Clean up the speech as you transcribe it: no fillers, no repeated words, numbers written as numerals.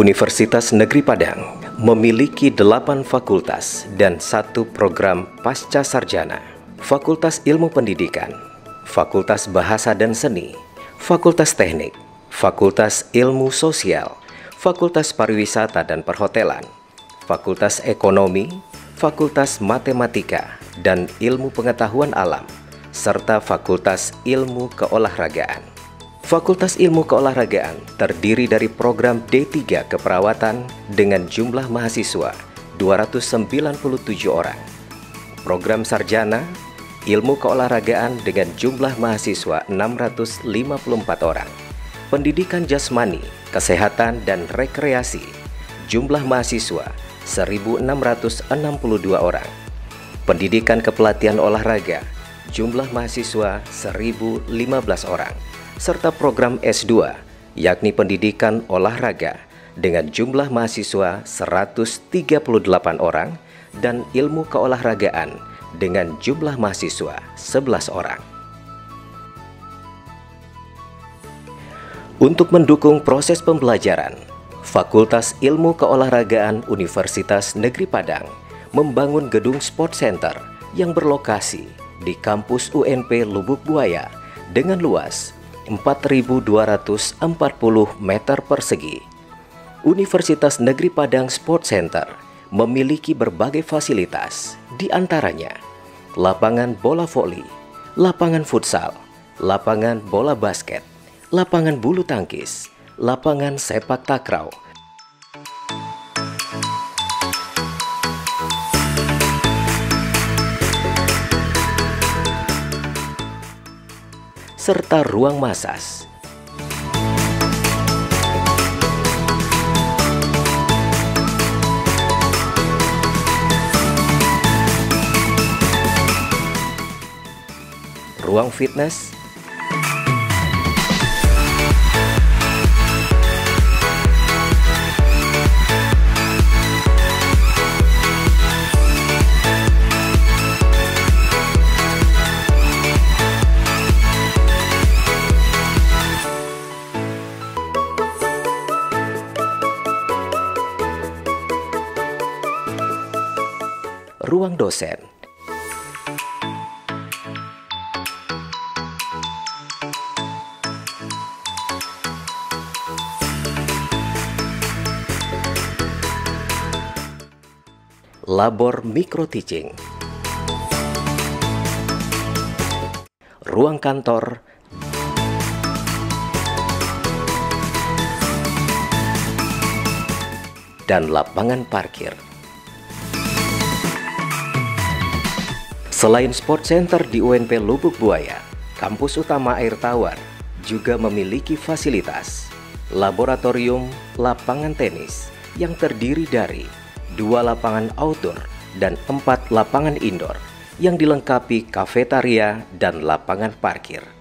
Universitas Negeri Padang memiliki 8 fakultas dan 1 program pasca sarjana. Fakultas Ilmu Pendidikan, Fakultas Bahasa dan Seni, Fakultas Teknik, Fakultas Ilmu Sosial, Fakultas Pariwisata dan Perhotelan, Fakultas Ekonomi, Fakultas Matematika dan Ilmu Pengetahuan Alam, serta Fakultas Ilmu Keolahragaan. Fakultas Ilmu Keolahragaan terdiri dari program D3 Keperawatan dengan jumlah mahasiswa 297 orang. Program Sarjana Ilmu Keolahragaan dengan jumlah mahasiswa 654 orang. Pendidikan Jasmani, Kesehatan dan Rekreasi, jumlah mahasiswa 1.662 orang. Pendidikan Kepelatihan Olahraga, jumlah mahasiswa 1.015 orang. Serta program S2, yakni Pendidikan Olahraga dengan jumlah mahasiswa 138 orang dan Ilmu Keolahragaan dengan jumlah mahasiswa 11 orang. Untuk mendukung proses pembelajaran, Fakultas Ilmu Keolahragaan Universitas Negeri Padang membangun gedung Sport Center yang berlokasi di kampus UNP Lubuk Buaya dengan luas 4.240 meter persegi. Universitas Negeri Padang Sport Center memiliki berbagai fasilitas, di antaranya lapangan bola voli, lapangan futsal, lapangan bola basket, lapangan bulu tangkis, lapangan sepak takraw, serta ruang masas. Ruang fitness, ruang dosen, labor micro teaching, ruang kantor, dan lapangan parkir. Selain Sport Center di UNP Lubuk Buaya, kampus utama Air Tawar juga memiliki fasilitas laboratorium lapangan tenis yang terdiri dari 2 lapangan outdoor dan 4 lapangan indoor yang dilengkapi kafetaria dan lapangan parkir.